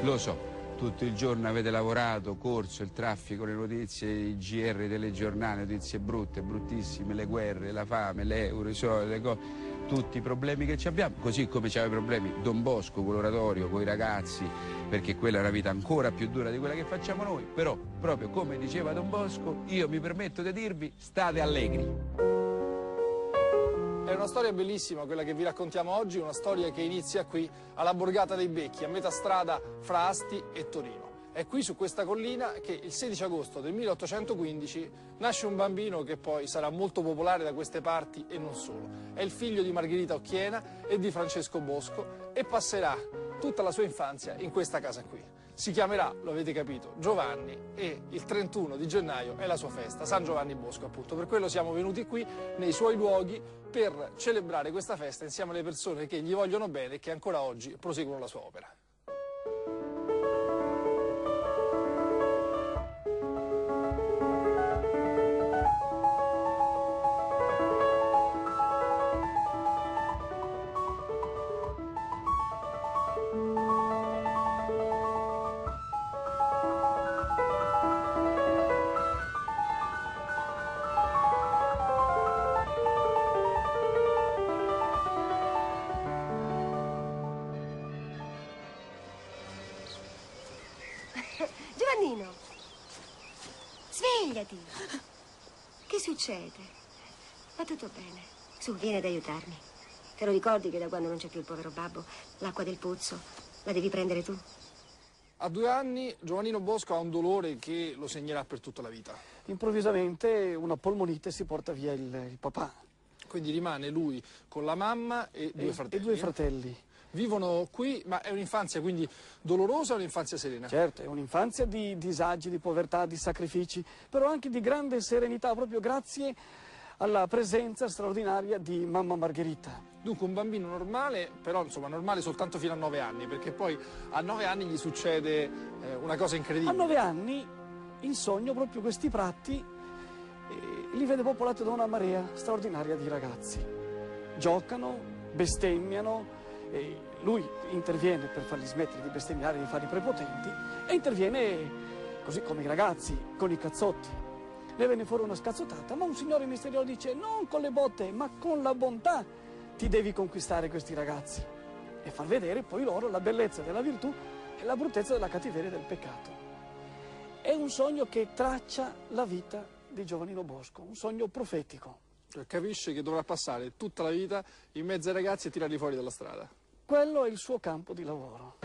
Lo so, tutto il giorno avete lavorato, corso, il traffico, le notizie, i GR telegiornali, notizie brutte, bruttissime, le guerre, la fame, l'euro, i soldi, le cose, tutti i problemi che ci abbiamo, così come c'aveva i problemi Don Bosco con l'oratorio, con i ragazzi, perché quella è una vita ancora più dura di quella che facciamo noi, però proprio come diceva Don Bosco, io mi permetto di dirvi, state allegri. È una storia bellissima quella che vi raccontiamo oggi, una storia che inizia qui alla Borgata dei Becchi, a metà strada fra Asti e Torino. È qui su questa collina che il 16 agosto del 1815 nasce un bambino che poi sarà molto popolare da queste parti e non solo. È il figlio di Margherita Occhiena e di Francesco Bosco e passerà tutta la sua infanzia in questa casa qui. Si chiamerà, lo avete capito, Giovanni e il 31 di gennaio è la sua festa, San Giovanni Bosco appunto. Per quello siamo venuti qui nei suoi luoghi per celebrare questa festa insieme alle persone che gli vogliono bene e che ancora oggi proseguono la sua opera. Giovannino, svegliati. Che succede? Va tutto bene. Su, vieni ad aiutarmi. Te lo ricordi che da quando non c'è più il povero babbo, l'acqua del pozzo la devi prendere tu? A 2 anni Giovannino Bosco ha un dolore che lo segnerà per tutta la vita. Improvvisamente una polmonite si porta via il papà. Quindi rimane lui con la mamma e 2 fratelli. E 2 fratelli. Vivono qui, ma è un'infanzia quindi dolorosa o un'infanzia serena? Certo, è un'infanzia di disagi, di povertà, di sacrifici, però anche di grande serenità, proprio grazie alla presenza straordinaria di mamma Margherita. Dunque un bambino normale, però insomma normale soltanto fino a 9 anni, perché poi a 9 anni gli succede una cosa incredibile. A 9 anni, in sogno, proprio questi prati li vede popolati da una marea straordinaria di ragazzi. Giocano, bestemmiano, e lui interviene per farli smettere di bestemmiare, di farli prepotenti, e interviene così come i ragazzi, con i cazzotti. Ne venne fuori una scazzottata, ma un signore misterioso dice: non con le botte, ma con la bontà ti devi conquistare questi ragazzi, e far vedere poi loro la bellezza della virtù e la bruttezza della cattiveria e del peccato. È un sogno che traccia la vita di Giovannino Bosco, un sogno profetico. Cioè, capisce che dovrà passare tutta la vita in mezzo ai ragazzi e tirarli fuori dalla strada. Quello è il suo campo di lavoro.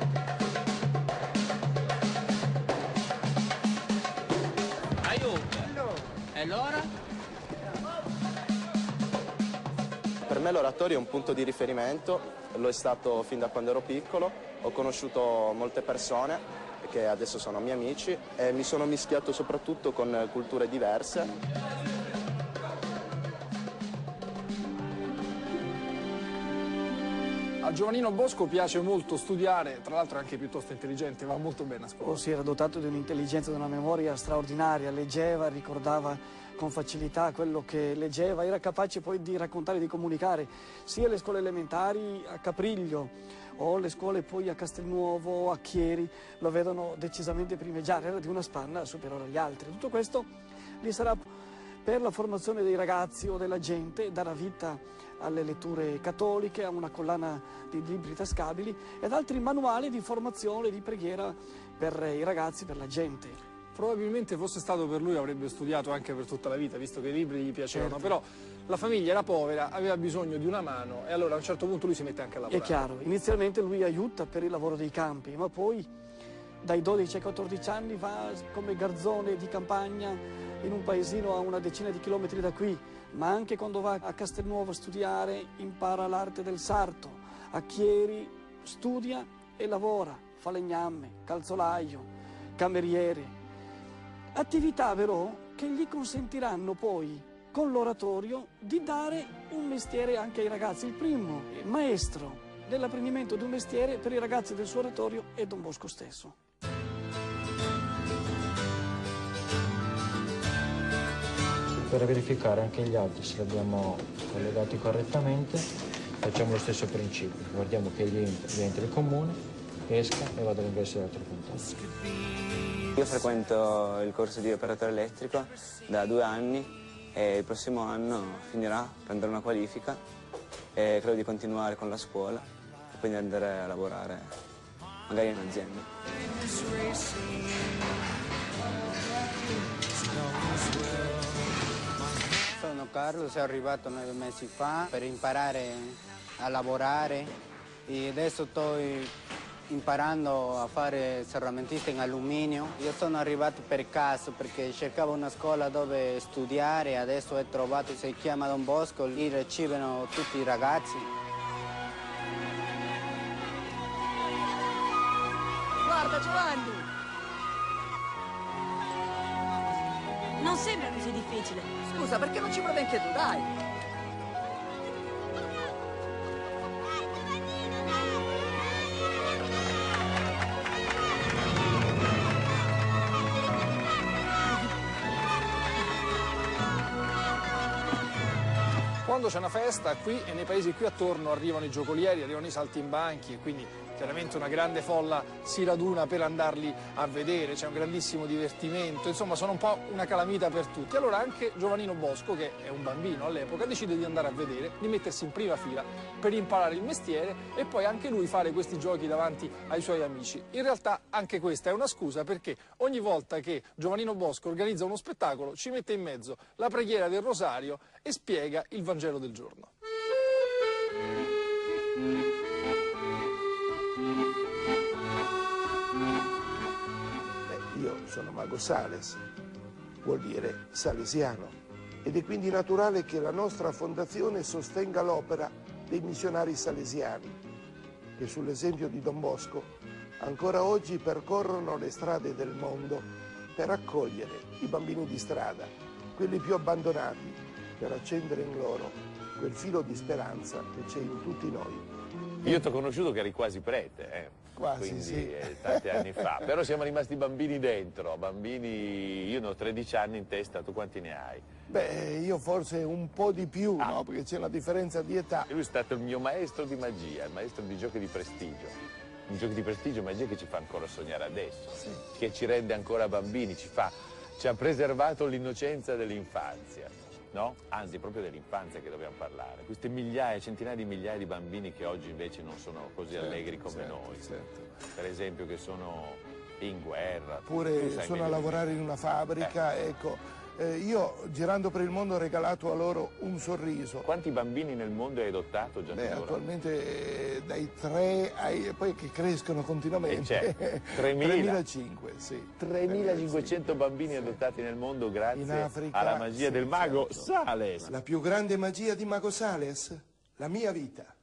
Aiuto! E allora? Per me l'oratorio è un punto di riferimento, lo è stato fin da quando ero piccolo, ho conosciuto molte persone che adesso sono miei amici e mi sono mischiato soprattutto con culture diverse. A Giovannino Bosco piace molto studiare, tra l'altro è anche piuttosto intelligente, va molto bene a scuola. Si era dotato di un'intelligenza e di una memoria straordinaria, leggeva, ricordava con facilità quello che leggeva, era capace poi di raccontare, di comunicare, sia le scuole elementari a Capriglio o le scuole poi a Castelnuovo, a Chieri, lo vedono decisamente primeggiare, era di una spanna superiore agli altri. Tutto questo gli sarà per la formazione dei ragazzi o della gente, darà vita alle letture cattoliche, a una collana di libri tascabili ed altri manuali di formazione, di preghiera per i ragazzi, per la gente. Probabilmente fosse stato per lui avrebbe studiato anche per tutta la vita, visto che i libri gli piacevano, Certo. Però la famiglia era povera, aveva bisogno di una mano e allora a un certo punto lui si mette anche a lavorare. È chiaro, inizialmente lui aiuta per il lavoro dei campi, ma poi dai 12 ai 14 anni va come garzone di campagna in un paesino a una decina di chilometri da qui, ma anche quando va a Castelnuovo a studiare impara l'arte del sarto, a Chieri studia e lavora, falegname, calzolaio, cameriere. Attività però che gli consentiranno poi con l'oratorio di dare un mestiere anche ai ragazzi. Il primo maestro dell'apprendimento di un mestiere per i ragazzi del suo oratorio è Don Bosco stesso. Per verificare anche gli altri se li abbiamo collegati correttamente facciamo lo stesso principio, guardiamo che gli entri il comune pesca e vado all'università di Punta. Io frequento il corso di operatore elettrico da 2 anni e il prossimo anno finirà, prenderò una qualifica e credo di continuare con la scuola e quindi andare a lavorare magari in un'azienda. Sono Carlo, sono arrivato 9 mesi fa per imparare a lavorare e adesso sto imparando a fare serramentista in alluminio. Io sono arrivato per caso perché cercavo una scuola dove studiare e adesso ho trovato, si chiama Don Bosco, lì ricevono tutti i ragazzi. Guarda Giovanni! Non sembra così difficile. Scusa, perché non ci provi anche tu, dai? Quando c'è una festa qui e nei paesi qui attorno arrivano i giocolieri, arrivano i saltimbanchi e quindi chiaramente una grande folla si raduna per andarli a vedere, c'è un grandissimo divertimento, insomma sono un po' una calamita per tutti. Allora anche Giovannino Bosco, che è un bambino all'epoca, decide di andare a vedere, di mettersi in prima fila per imparare il mestiere e poi anche lui fare questi giochi davanti ai suoi amici. In realtà anche questa è una scusa perché ogni volta che Giovannino Bosco organizza uno spettacolo ci mette in mezzo la preghiera del rosario e spiega il Vangelo del giorno. Io sono Mago Sales, vuol dire salesiano, ed è quindi naturale che la nostra fondazione sostenga l'opera dei missionari salesiani, che sull'esempio di Don Bosco ancora oggi percorrono le strade del mondo per accogliere i bambini di strada, quelli più abbandonati, per accendere in loro quel filo di speranza che c'è in tutti noi. Io ti ho conosciuto che eri quasi prete, Quasi, quindi sì. Tanti anni fa, però siamo rimasti bambini dentro, bambini, io ne ho 13 anni in testa, tu quanti ne hai? Beh, io forse un po' di più, no? Perché c'è una differenza di età. Lui è stato il mio maestro di magia, il maestro di giochi di prestigio. Un giochi di prestigio, magia che ci fa ancora sognare adesso, sì, che ci rende ancora bambini, ci ha preservato l'innocenza dell'infanzia. No? Anzi, proprio dell'infanzia che dobbiamo parlare. Queste migliaia, centinaia di migliaia di bambini che oggi invece non sono così allegri come noi. Certo. Per esempio che sono in guerra. Oppure sono a lavorare in una fabbrica, ecco. Io girando per il mondo ho regalato a loro un sorriso. Quanti bambini nel mondo hai adottato già? Beh, attualmente dai 3 ai poi che crescono continuamente. 3.500, sì. 3.500 bambini adottati nel mondo grazie Africa, alla magia del mago certo. Sales. La più grande magia di Mago Sales? La mia vita.